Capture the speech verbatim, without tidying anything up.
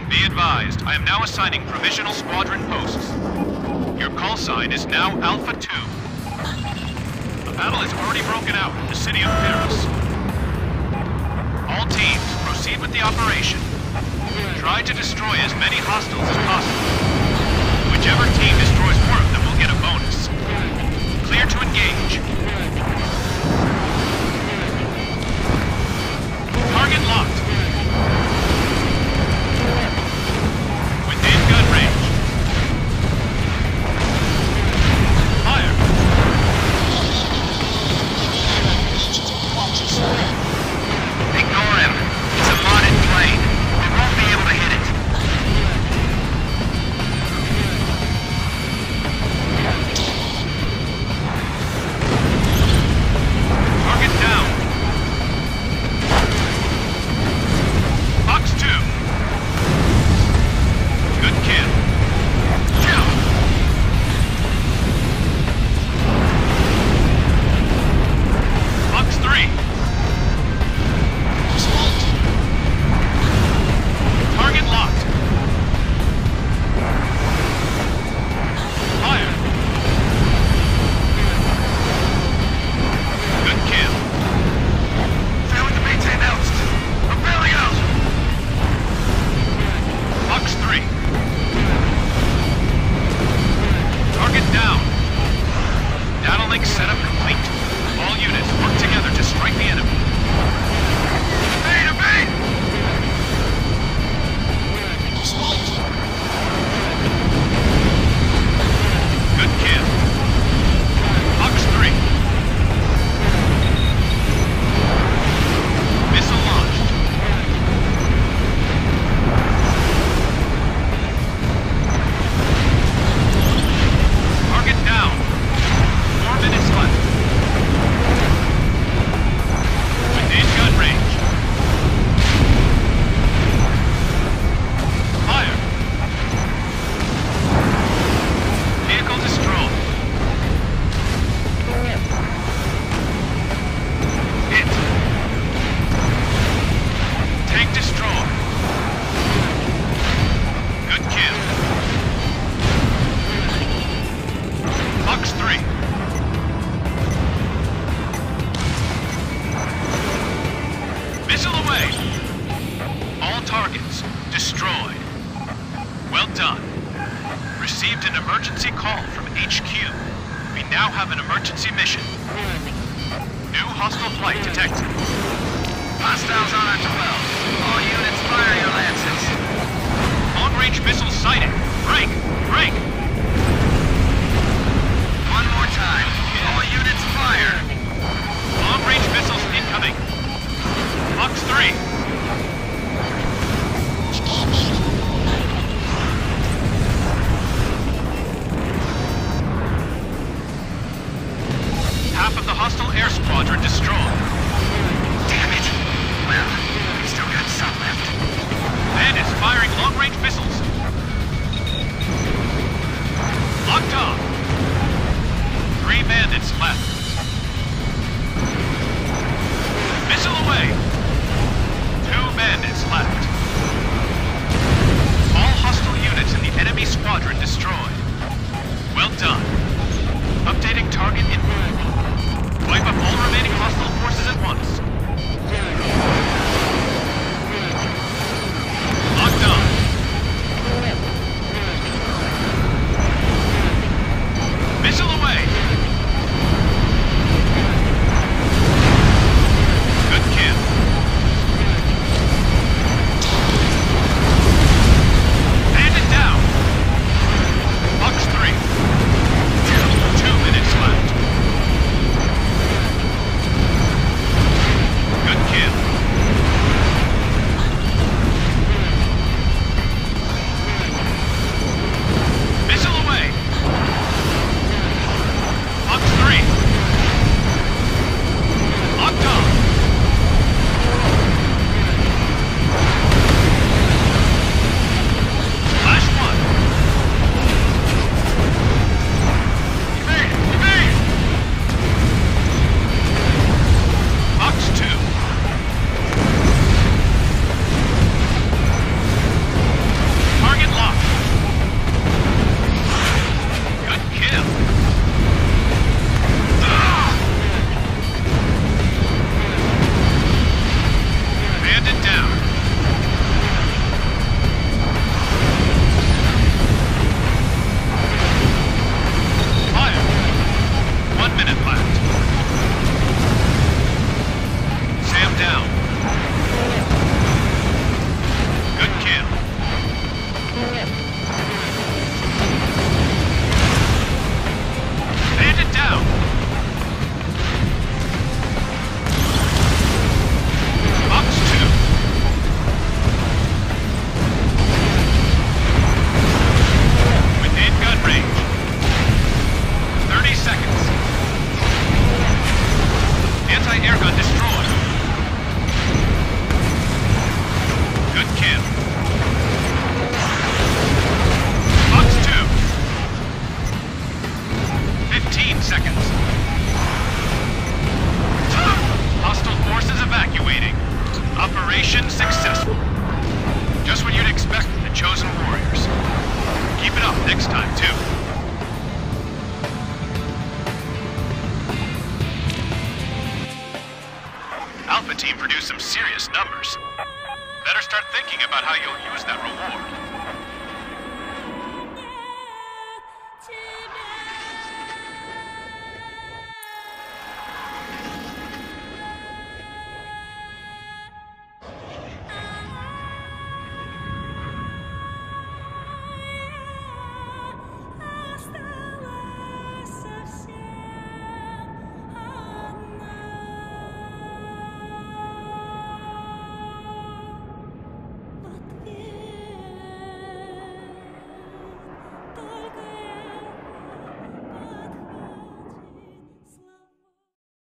Be advised, I am now assigning provisional squadron posts. Your call sign is now Alpha two. A battle has already broken out in the city of Paris. All teams, proceed with the operation. Try to destroy as many hostiles as possible. Whichever team destroys more of them will get a bonus. Clear to engage. Target locked. Within gun range. Fire. Ignore him. It's a modded plane. We won't be able to hit it. Target down. Fox two. Good kill. Kill. Fox three. Target locked. Fire. Good kill. Failing to maintain announced. I'm bailing out. Fox three. Target down. Data link setup complete. All units work together to strike the enemy. Evade, evade! Good kill. Fox three. Missile launched. Target down. Four minutes left. Within gun range. Fire. Vehicle destroyed. Hit. Tank destroyed. Good kill. Fox three. Missile away. All targets destroyed. Well done. Received an emergency call from H Q. We now have an emergency mission. New hostile flight detected. Hostiles on our twelve. All units fire your lances. Long-range missiles sighted. Break! Break! One more time. All units fire. Long-range missiles incoming. Fox three. Half of the hostile air squadron destroyed. Damn it! Well, we've still got some left. Bandits firing long-range missiles. Locked on. Three bandits left. Missile away. Mission successful. Just what you'd expect from the Chosen Warriors. Keep it up next time, too. Alpha Team produced some serious numbers. Better start thinking about how you'll use that reward.